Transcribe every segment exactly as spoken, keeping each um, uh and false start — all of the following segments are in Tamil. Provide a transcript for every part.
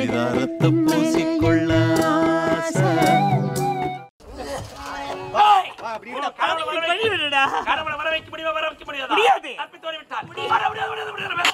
சிதாரத்தை பூசிக்கொள்ள வர வைக்க முடியுமா? வர வைக்க முடியாது. தப்பித்தோடி விட்டார். வர முடியாது.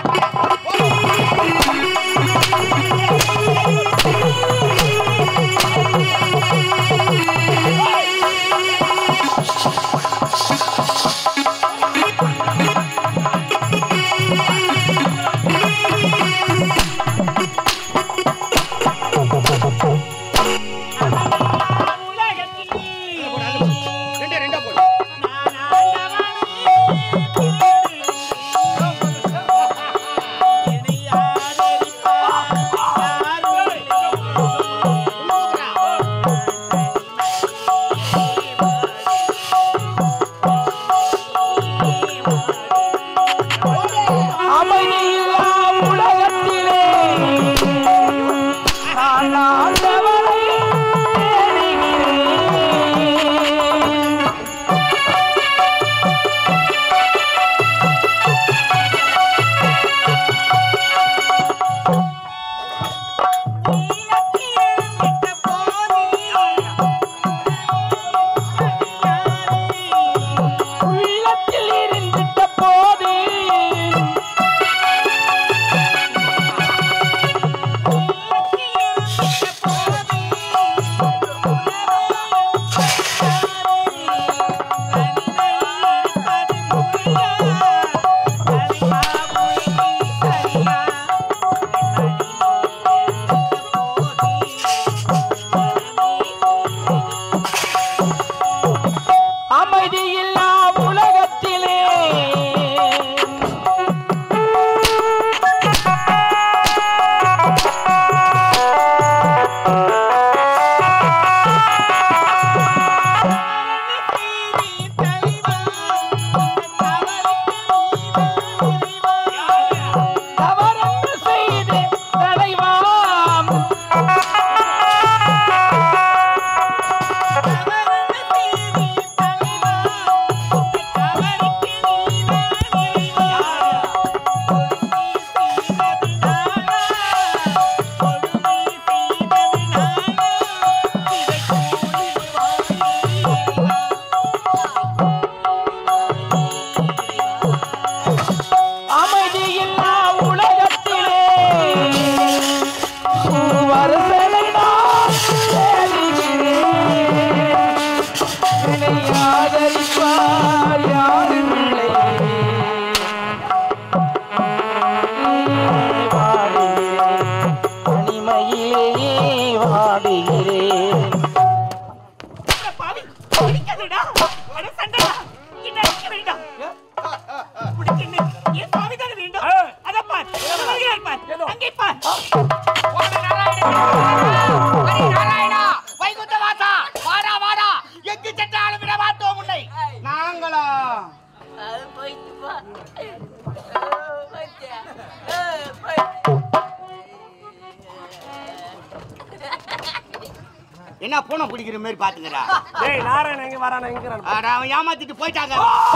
என்ன பூனை பிடிக்கிற மாதிரி பாத்துங்கடா. டேய் நாராயணன் எங்க வரானே எங்கறான்? அவன் ஏமாத்திட்டு போயிட்டாங்க.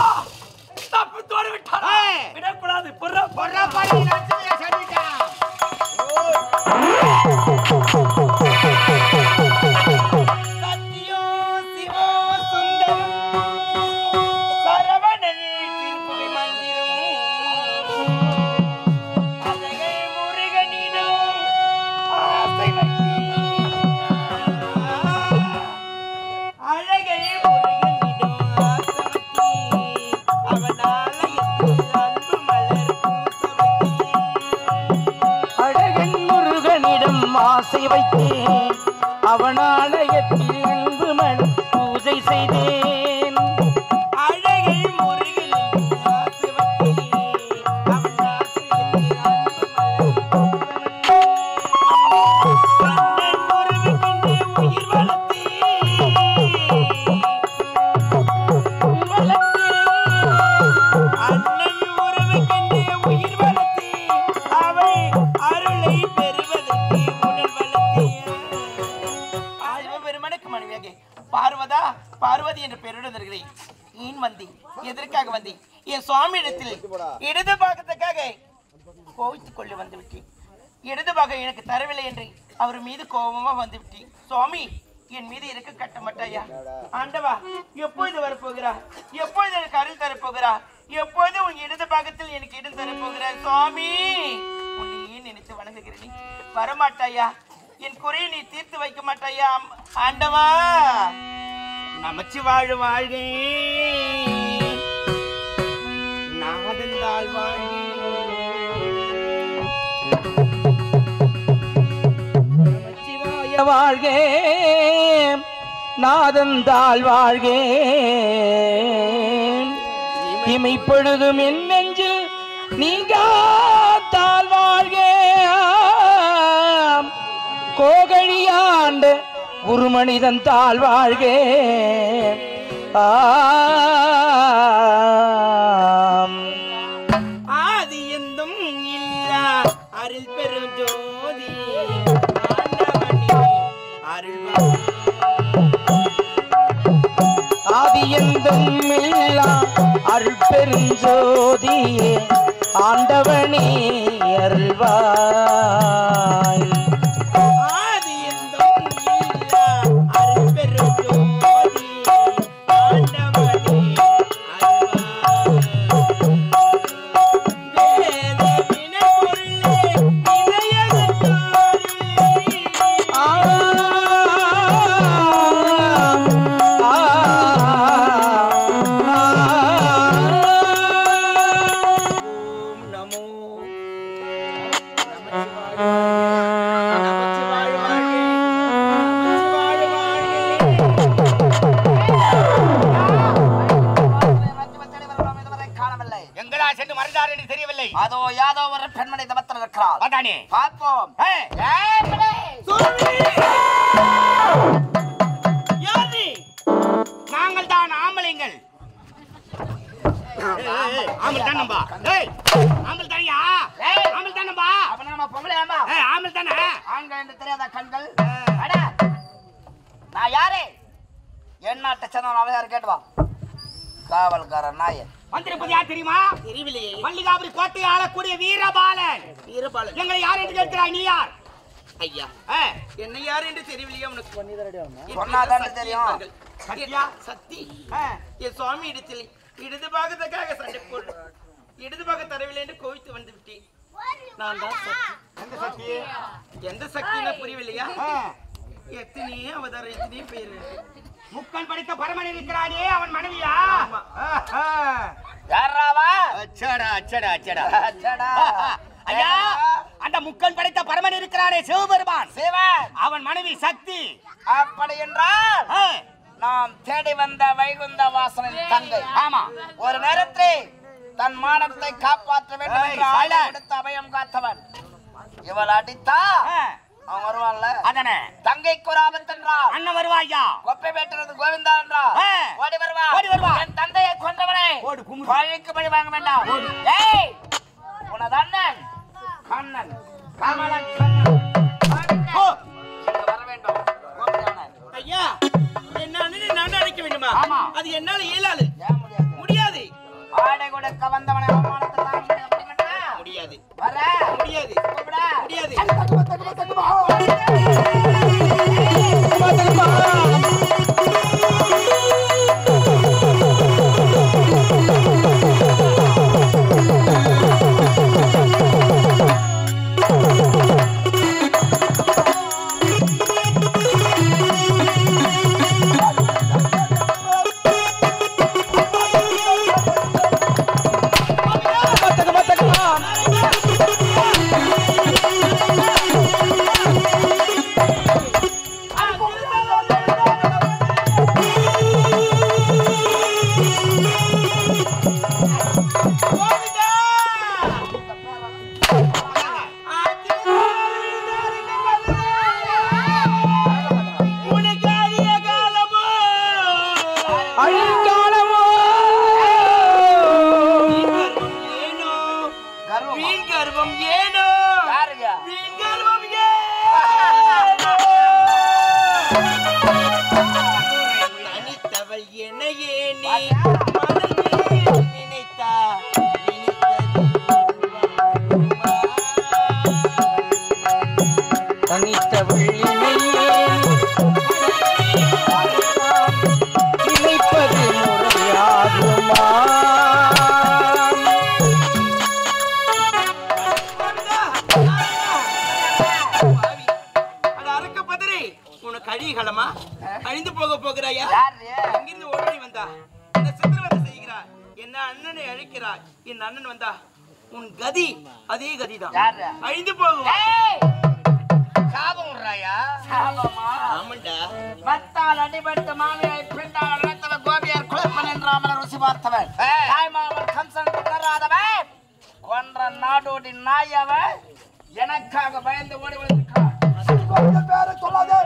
தப்பு தோட விட்டாரா? விட கூடாது. பொற பொற பாடி நச்சுறியா சொல்லிட்டா. சத்யோ சிவோ சுந்தரம் சரவணன் திருப்புகை மந்திரம் அழகை முருகனிடம் ஆசை வைத்தேன். ஆசை வைத்தேன் அவனாலயத்தில் அன்பு மன பூஜை செய்தேன். அழகை முருகனிடம் ஆசை வைத்தேன் அவனாலயத்தில் அன்பு மன உயிர் பார்வதா பார்வதி என்ற பெயருடன் இருக்கிறேன். ஏன் வந்தி? எதற்காக வந்தி? என் சுவாமி இடத்தில் இடது பாகத்துக்காக கோவித்துக் கொண்டு வந்து விட்டேன். இடது பாகம் எனக்கு தரவில்லை என்று அவர் மீது கோபமா வந்து விட்டேன். சுவாமி என் மீது இருக்க கட்ட மாட்டாயா? ஆண்டவா எப்பொழுது வரப்போகிறா? எப்பொழுது எனக்கு அருள் தரப்போகிறா? எப்பொழுது உன் இடது பாகத்தில் எனக்கு இடம் தரப்போகிறா? சுவாமி உன்னையே நினைத்து வணங்குகிறேன். வரமாட்டாயா? என் குறையை நீ தீர்த்து வைக்க மாட்டாயா? ஆண்டவா நமச்சி வாழு வாழ்கே, நாதந்தாள் வாழ்கே. வாழ்கே நாதந்தாள் வாழ்கே, இமைப்பொழுதும் என் நெஞ்சில் நீங்காத்தாள் வாழ்கே. கோகழியாண்ட குருமனிதன் தாழ் வாழ்கே. ஆதி எந்தும் இல்லா அருள் பெரும் ஜோதி ஆதியந்தும் இல்லா அருள் பெருஞ்சோதியே ஆண்டவனே அருள்வாய். ஆதியந்தும் இல்லா அருள் பெரும் ஜோதி ஆண்டவனே அதோ யாதோ ஒரு பெண்மணி தபத்தில் இருக்கிறாள். பார்ப்போம். நாங்கள் தான் ஆம்பளைங்கள். ஆம்பல் தானம்பா? ஆம்பல் தானியா? ஆம்பல் தானம்பா? அப்ப நம்ம பொம்பளை ஆமா? ஆம்பல் தானே? ஆண்கள் என்று தெரியாத கண்கள். நான் யாரு? என் நாட்டை சேர்ந்தவன் அவையார் கேட்டுவா. காவல்காரன் நாயன் வந்திருப்பது யார் தெரியுமா? தெரியவில்லையே. மல்லிகாபுரி கோட்டையை ஆளக்கூடிய வீரபாலன். வீரபாலன் எங்களை யார் என்று கேட்கிறாய்? நீ யார்? ஐயா என்ன யார் என்று தெரியவில்லையே உனக்கு? சொன்னாதான் தெரியும். சத்யா சக்தி என் சுவாமி இடத்தில் இடது பாகத்துக்காக சண்டை போடு இடது பாக தரவில்லை என்று கோவித்து வந்து விட்டேன். நான் தான் சக்தி. எந்த சக்தி? எந்த சக்தின்னு புரியவில்லையா? எத்தனையே அவதாரம் எத்தனையே பேரு. முக்கன் படித்த பரமன் இருக்கிறானே அவன் மனைவியா? யாராவா? அச்சடா அச்சடா அச்சடா அச்சடா. ஐயா அந்த முக்கன் படைத்த பரமன் இருக்கிறானே சிவபெருமான், சிவன் அவன் மனைவி சக்தி. அப்படி என்றால் ஆ, நாம் தேடி வந்த வைகுந்த வாசனின் தங்கை. ஆமா. ஒரு நேரத்தில் தன் மானத்தை காப்பாற்ற வேண்டும் என்று ஏய், ஆயுதம் கொடுத்து அபயம் காத்தவன். இவள் அடித்தா ஆ, அவன் வருவான்ல. அதனே தங்கைக்கு ஒரு ஆபத்து என்றால் அண்ணன் வருவாயா? கொப்பை வெட்டுறது கோவிந்தா என்றால் ஆ, ஓடி வருவா. ஓடி வருவா. என் தந்தையை கொண்டவனே ஓடு, கும்பிடு. பழிக்கு பழி வாங்க வேண்டாம். ஏய் உனது அண்ணன் கண்ணன் கமலன் கண்ணன் ஓ, இங்க வர வேண்டும். கோபியானே. ஐயா என்ன அண்ணனை நான் அழைக்க வேண்டுமா? ஆமா. அது என்னால இயலாது. ஏன் முடியாது? முடியாது. ஆடை கொடுக்க வந்தவனை அவமானத்தை தாங்க முடியுமா? முடியாது. வர முடியாது. கூப்பிடா. முடியாது. மத்தக தனித்த வெள்ளிமையே நினைப்பது முறையாகுமா? உனக்கு அழிகளமா அழிந்து போக போகிறாயா? அங்கிருந்து ஓடி வந்தா என்ன சித்திரவதை செய்கிறார், என்ன அண்ணனை அழைக்கிறார். என் அண்ணன் வந்தா உன் கதி அதே கதிதான், அழிந்து போகும். சாபம் விடுறாயா? ஆமாண்டா. மத்தால் அடிபட்டு மாமியாய் பிண்டால் அழைத்தவன் கோபியார் குலப்பன் என்ற அமர ருசி பார்த்தவன் தாய்மாமன் கம்சன் உணராதவன் கொன்ற நாடோடி நாயவன் எனக்காக பயந்து ஓடி வந்திருக்கிறான். பேரை சொல்லாதே.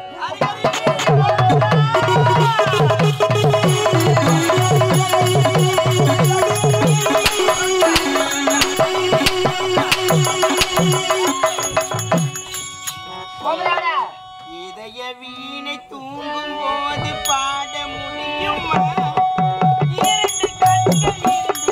இதய வீணை தூங்கும் போது பாட முடியுமா? இரண்டு கண்கள் இருந்து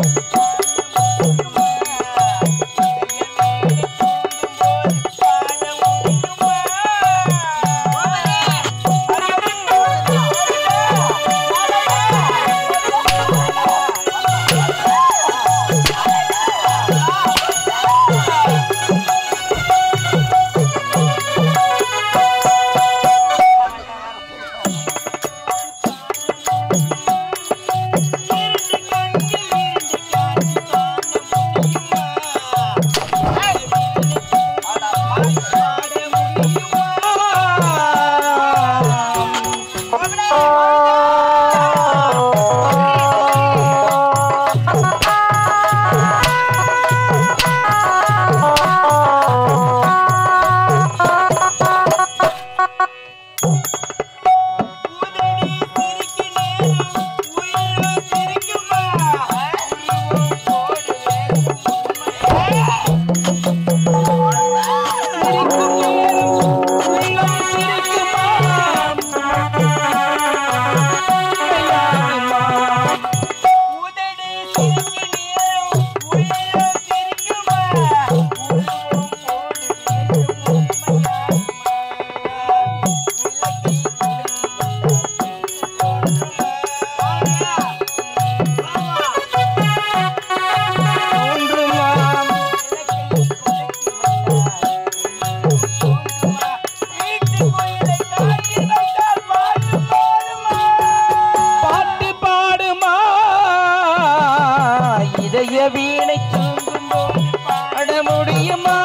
வீணை தூங்கும் போது பாட முடியுமா?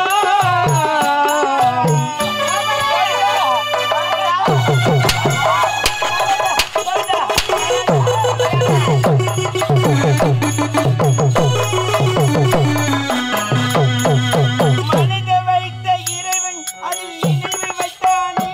மனித வைத்த இறைவன் அதில் நினைவு வைத்தானே.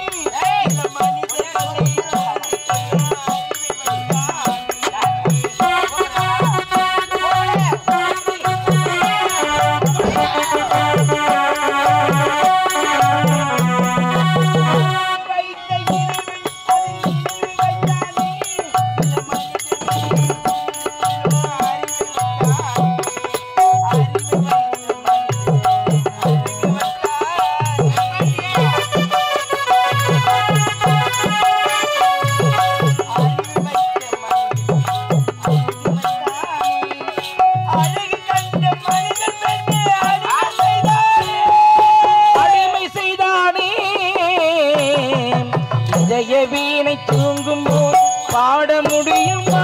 வீணை தூங்கும் போது பாட முடியுமா?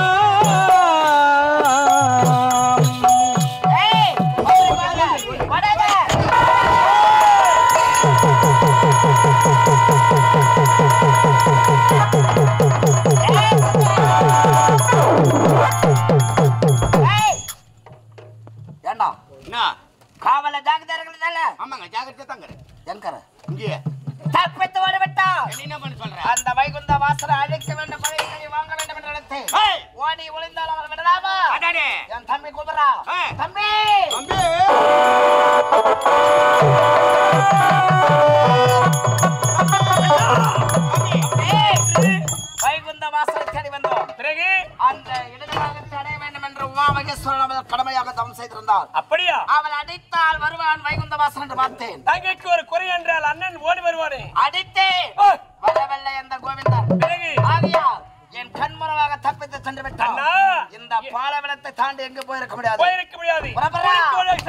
ஏண்டா காவல ஜாகிரதை. ஆமாங்க, ஜாகிரதை தாங்க. என்கர இங்கே தப்பித்து ஓடிவிட்டா என்ன பண்ண சொல்ற? அந்த வைகுந்த வாசலை அழைக்க வேண்டும், பழைய வாங்க வேண்டும் என்று நினைத்தேன். ஓடி ஒளிந்தால் அவள் விடலாமா? என் தம்பி கூப்பிடுறா. தம்பி வைகுந்த வாசலை தேடி வந்தோம். பிறகு அந்த இடதுபாகத்தை அடைய வேண்டும் என்று உமா மகேஸ்வரன் கடமையாக தவம் செய்திருந்தார். அப்படியா? அவள் அடித்தால் வருவான் வைகுந்த வாசல் என்று பார்த்தேன். தங்கைக்கு ஒரு குறை என்றால் அண்ணன் ஓடி வருவானே அடித்தே வரவில்லை அந்த கோவிந்தன். பிறகு ஆகியா என் கண்முறமாக தப்பித்து சென்று விட்டான். அண்ணா, இந்த பாலவனத்தை தாண்டி எங்க போயிருக்க முடியாது. போயிருக்க முடியாது. புறப்படுறா.